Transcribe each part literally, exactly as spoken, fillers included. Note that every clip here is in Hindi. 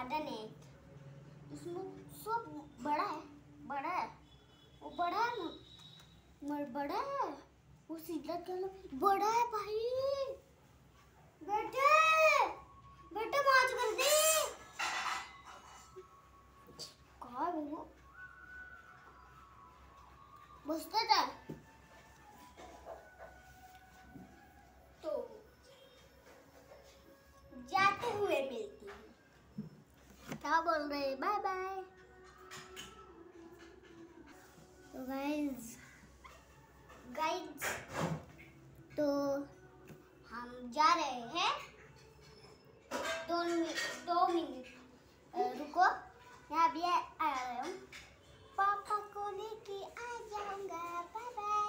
गार्डन है इसमें सब बड़ा है, बड़ा है, वो बड़ा है ना, मर बड़ा है, वो सीधा चलो बड़ा है भाई। बेटे बेटे माच कर दे कहाँ है वो, बसता था तो जाते हुए मिलती हूँ। क्या बोल रहे हैं, बाय बाय। तो गाइस गाइस तो हम जा रहे हैं, दो दो मिनट रुको, यहाँ भी आया हूँ, पापा को लेके आ जाऊंगा, बाय बाय।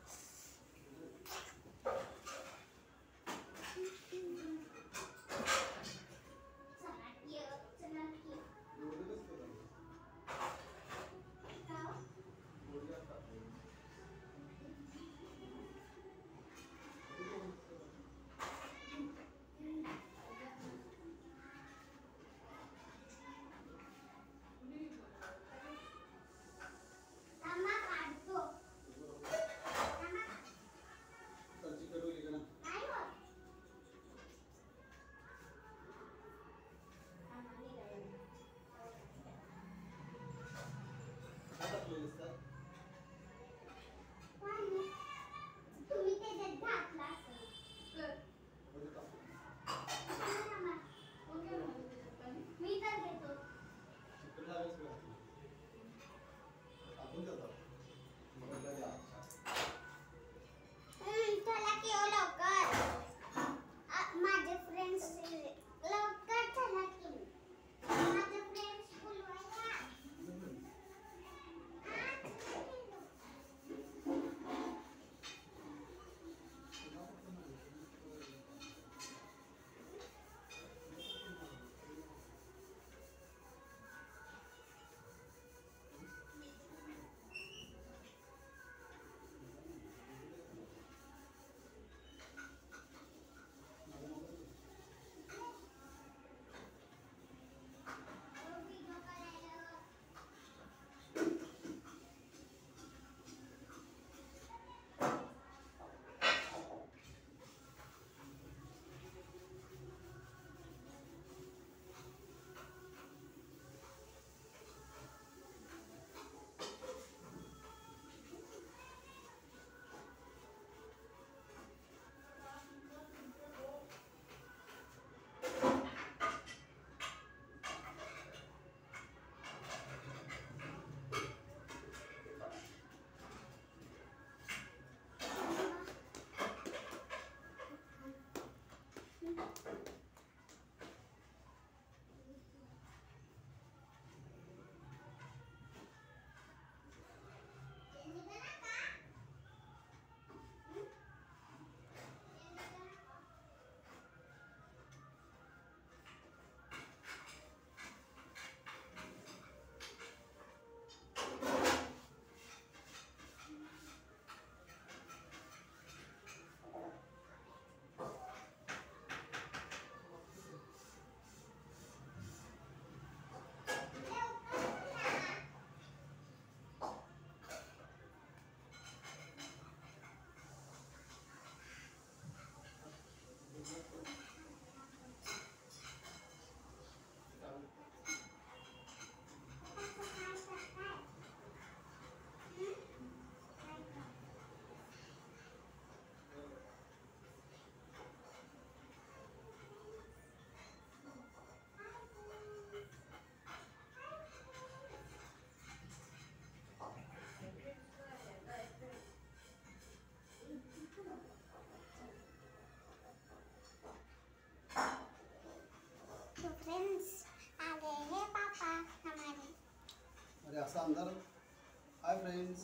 अरे ऐसा अंदर। हाय फ्रेंड्स,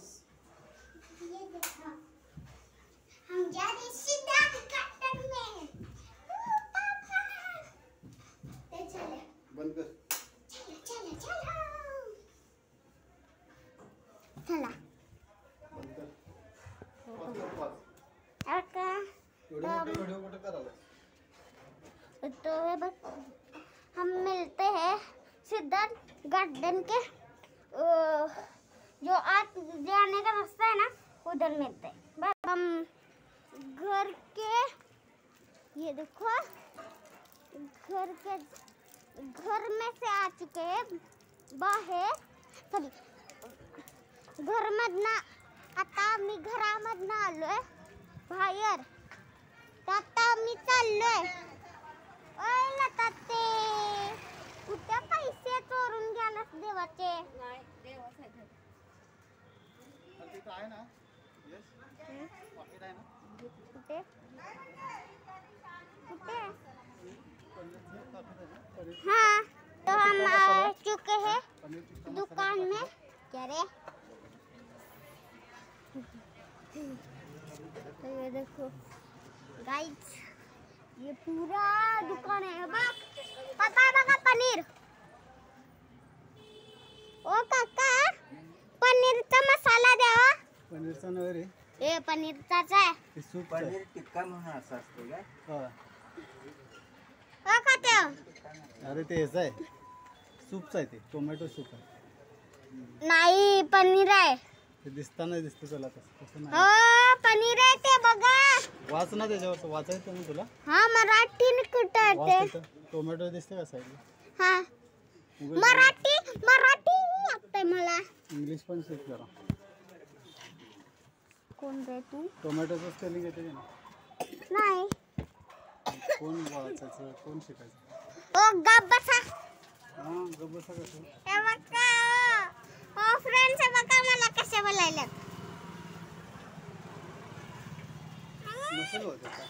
ये देखो हम जा रहे सीधा गार्डन में। पापा ले चले, बंद कर, चलो चलो चलो चला बंद कर, बंद कर बस। ओके वीडियो को वीडियो को कर रहा तो बस हम मिलते हैं गार्डन के अ, जो आज जाने का रास्ता है ना उधर मिलते हैं। बस हम घर के ये देखो घर के घर में से आ चुके हैं बाहेर सॉरी घर मधना आता मी घरामधनं आलोय बाहेर आता मी चाललोय ओय लताते कुठे पैसे चोरून गेलास देवाचे नाही देवाच आहे घर. तिथं आहे ना यस पाकिट आहे ना कुठे कुठे पनीरचं पाकिट आहे ना पनीर हाँ तो हम आ चुके हैं पनीर टिक्का दुकान में क्या रे तो ये देखो गाइस ये पूरा दुकान है बघ पापा बघा पनीर ओ काका पनीरचा मसाला द्यावा पनीरचा नव्हे रे ए पनीरचाच आहे ते सूप पनीर टिक्का म्हणून असं असते काय? हा ओ काका अरे ते हेच आहे सूपचं आहे ते टोमॅटो सूप आहे नाही पनीर आहे ते दिसताना दिसतं तुला तसं तसं हो नाही पनीर आहे ते बघा वाच ना त्याच्यावर वाचायचं ना तुला हा मराठी कुठे वाच आहे तिथं टोमॅटो दिसते का साईडला हा मराठी मराठी लागतंय मला इंग्लिश पण शिक जरा कोण रे तू टोमॅटोचं स्पेलिंग येते ना नाही कोण वाचायचं कोण शिकायचं ओ गप बसा हां गप्प बसा कसं हे बघा ओ फ्रेंड्स हे बघा मला कसे बोलायला नसेल होत का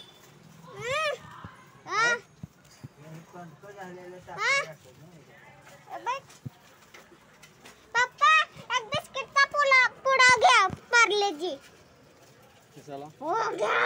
कंक झालेलं हा? टाकलेलं असतं ना. पप्पा एक बिस्किटचा पुडा पुडा घ्या पार्लेजी कशाला ओ घ्या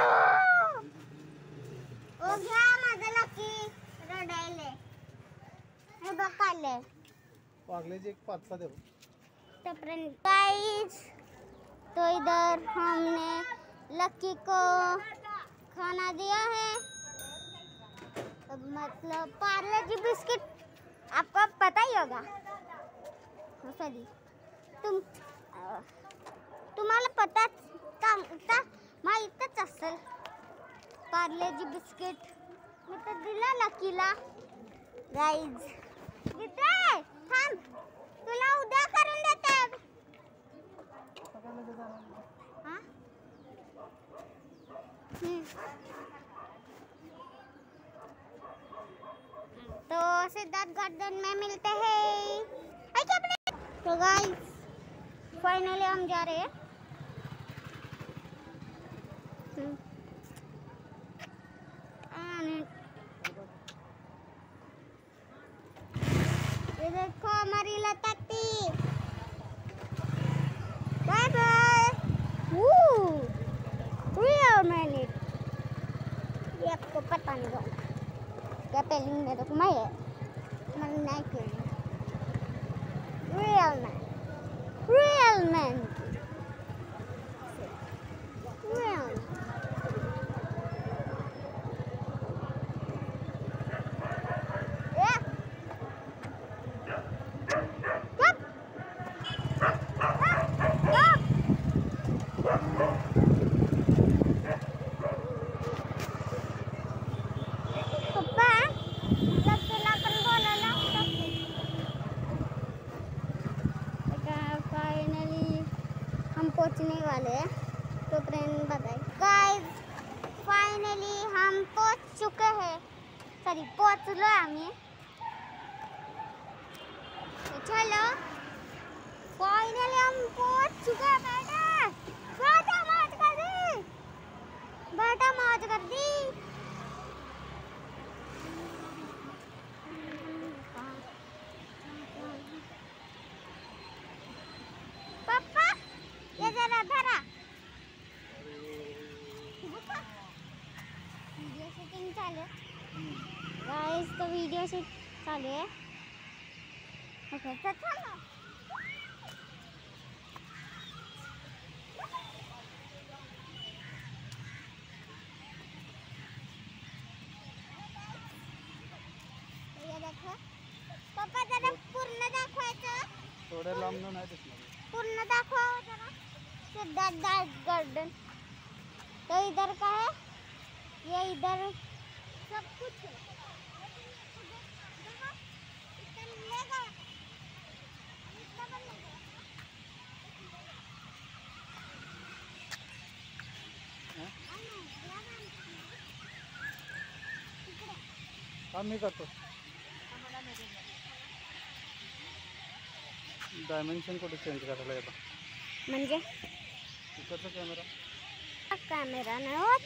ओ घ्या माझं लकी रडायले हे बघाले पार्लेजी एक पाच सहा देऊ तो फ्रेंड गाइस तो इधर हमने लकी को खाना दिया है अब मतलब पार्ले जी बिस्किट आपको पता ही होगा सॉरी तुम अ, तुम्हाला पता का माहीतच असेल पार्ले जी बिस्किट मी तर दिला लकीला गाइस दिदे थांब तुला उद्या करून देते हाँ? हम्म. तो सिद्धार्थ गार्डन में मिलते हैं आई क्या अपने तो गाइस फाइनली हम जा रहे हैं हम्म. And ये देखो हमारी लताती बाय बाय रियल मैनिट ये आपको पता नहीं होगा क्या पेलिंग में तो मैं है मैं नहीं करूँ real man real man real पहुंचने वाले हैं तो फ्रेंड बताए गाइस फाइनली हम पहुंच चुके हैं सॉरी पहुंचलो आम्ही तो चलो फाइनली हम पहुंच चुके हैं बेटा बेटा मौज कर दी बेटा मौज कर दी पापा ये जरा धरा वीडियो शूटिंग चालू गाइस तो वीडियो शूट चालू है ओके तो चलो तो ये देखो पापा जरा पूर्ण दाखवायचं थोड्या लांबनं नाही दिसणार. पूर्ण दाखवा जरा सिद्धार्थ गार्डन. तो इधर का है, ये इधर सब कुछ है. देखो, इतना मिलेगा, इतना बन मिलेगा. हा मी करतो. डायमेन्शन कुठे चेंज करायला येतं. म्हणजे इकडचा कॅमेरा कॅमेरा नाही होत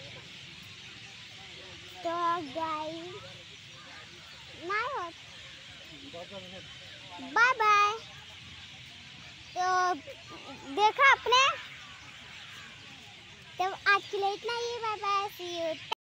तो गाई नाही होत. Bye bye. तो देखा आपने, तो आज के लिए इतना ही. Bye bye, see you.